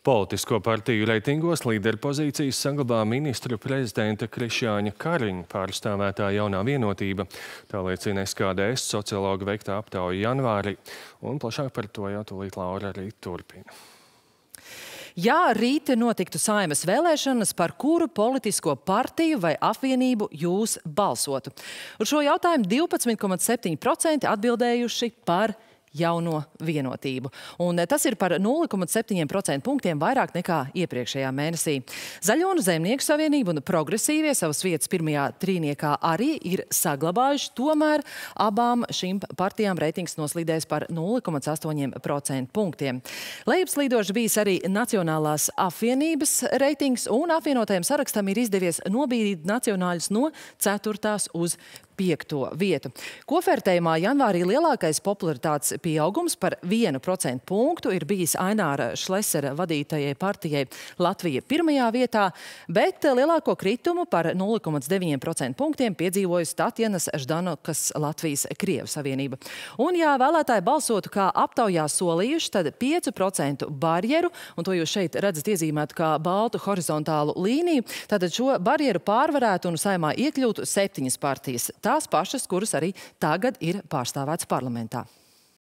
Politisko partiju reitingos līderpozīcijas saglabā ministru prezidenta Krišjāņa Kariņa pārstāvētā Jaunā vienotība. Tā liecina SKDS sociologa veiktā aptauja janvārī. Un plašāk par to jau tūlīt Laura arī turpina. Ja rīt notiktu Saeimas vēlēšanas, par kuru politisko partiju vai apvienību jūs balsotu? Uz šo jautājumu 12,7% atbildējuši par Jauno vienotību. Un tas ir par 0,7% punktiem vairāk nekā iepriekšējā mēnesī. Zaļo un Zemnieku savienība un progresīvie savas vietas pirmajā trīniekā arī ir saglabājuši, tomēr abām šīm partijām reitings noslīdēs par 0,8% punktiem. Lejupslīdošs bijis arī Nacionālās apvienības reitings, un apvienotajam sarakstam ir izdevies nobīdīt nacionāļus no 4. uz 5. vietu. Kopvērtējumā janvārī lielākais popularitātes pieaugums par 1% punktu ir bijis Aināra Šlesera vadītajai partijai Latvija pirmajā vietā, bet lielāko kritumu par 0,9% punktiem piedzīvojusi Tatjanas Ždanokas Latvijas Krievu savienība. Un ja vēlētāji balsotu kā aptaujā solījuši, tad 5% barjeru, un to jūs šeit redzat iezīmētu kā baltu horizontālu līniju, tad šo barjeru pārvarētu un Saeimā iekļūtu 7 partijas. Tās pašas, kuras arī tagad ir pārstāvētas parlamentā.